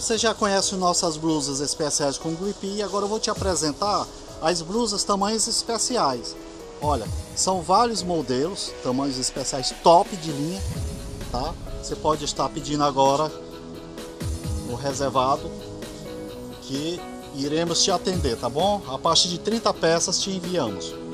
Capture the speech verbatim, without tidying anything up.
Você já conhece nossas blusas especiais com gripe e agora eu vou te apresentar as blusas tamanhos especiais. Olha, são vários modelos, tamanhos especiais top de linha, tá? Você pode estar pedindo agora o reservado que iremos te atender, tá bom? A partir de trinta peças te enviamos.